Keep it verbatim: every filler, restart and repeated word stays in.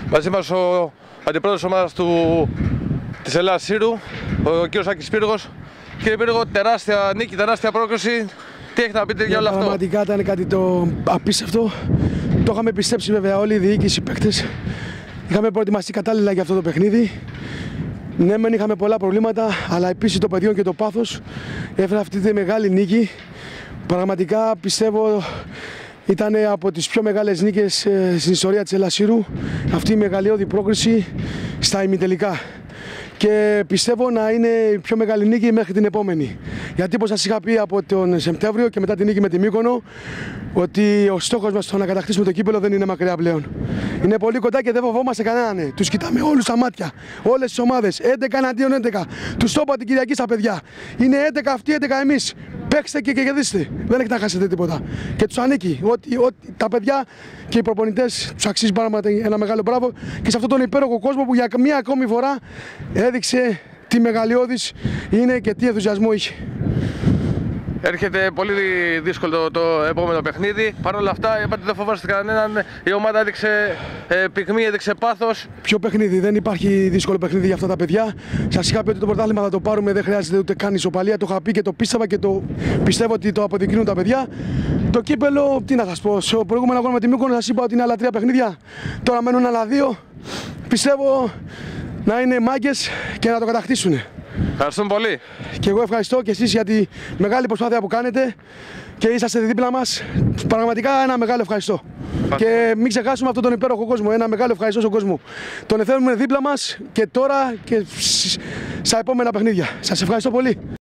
Μαζί μας ο αντιπρόεδρος της ομάδας του, της Ελλάδας Σύρου, ο κ. Άκης Πύργος. Κύριε Πύργο, τεράστια νίκη, τεράστια πρόκριση. Τι έχετε να πείτε για όλο αυτό? Πραγματικά ήταν κάτι το απίστευτο. Το είχαμε πιστέψει βέβαια όλοι οι διοίκηση, οι παίκτες. Είχαμε προετοιμαστεί κατάλληλα για αυτό το παιχνίδι. Ναι, μεν είχαμε πολλά προβλήματα, αλλά η πίστη των παιδιών και το πάθος έφερε αυτή τη μεγάλη νίκη. Πραγματικά πιστεύω ήταν από τις πιο μεγάλες νίκες στην ιστορία της Ελλάδας Σύρου αυτή η μεγαλειώδη πρόκριση στα ημιτελικά. Και πιστεύω να είναι η πιο μεγάλη νίκη μέχρι την επόμενη. Γιατί όπως σας είχα πει από τον Σεπτέμβριο και μετά την νίκη με τη Μύκονο, ότι ο στόχος μας στο να κατακτήσουμε το κύπελλο δεν είναι μακριά πλέον. Είναι πολύ κοντά και δεν φοβόμαστε κανέναν. Τους κοιτάμε όλους στα μάτια, όλες τις ομάδες, έντεκα εναντίον έντεκα. Τους το είπα την Κυριακή στα παιδιά. Είναι έντεκα αυτοί, έντεκα εμείς. Παίξτε και κερδίστε. Δεν έχετε να χάσετε τίποτα. Και τους ανήκει. Ότι, ότι τα παιδιά και οι προπονητές τους αξίζει πράγματι ένα μεγάλο μπράβο και σε αυτόν τον υπέροχο κόσμο που για μία ακόμη φορά έδειξε τι μεγαλειώδης είναι και τι ενθουσιασμό είχε. Έρχεται πολύ δύσκολο το, το επόμενο παιχνίδι. Παρ' όλα αυτά, είπατε δεν φοβάστε κανέναν. Η ομάδα έδειξε ε, πυγμή, έδειξε πάθος. Ποιο παιχνίδι? Δεν υπάρχει δύσκολο παιχνίδι για αυτά τα παιδιά. Σας είχα πει ότι το πρωτάθλημα θα το πάρουμε, δεν χρειάζεται ούτε καν ισοπαλία. Το είχα πει και το πίστευα και το πιστεύω ότι το αποδεικνύουν τα παιδιά. Το κύπελλο, τι να σας πω, στο προηγούμενο αγώνα με τη Μύκονο σας είπα ότι είναι άλλα τρία παιχνίδια. Τώρα μένουν άλλα δύο. Πιστεύω να είναι μάγκες και να το κατακτήσουν. Ευχαριστούμε πολύ. Και εγώ ευχαριστώ και εσείς για τη μεγάλη προσπάθεια που κάνετε και είσαστε δίπλα μας. Πραγματικά ένα μεγάλο ευχαριστώ. Ευχαριστώ. Και μην ξεχάσουμε αυτόν τον υπέροχο κόσμο. Ένα μεγάλο ευχαριστώ στον κόσμο. Τον εθέλουμε δίπλα μας και τώρα και στα επόμενα παιχνίδια. Σας ευχαριστώ πολύ.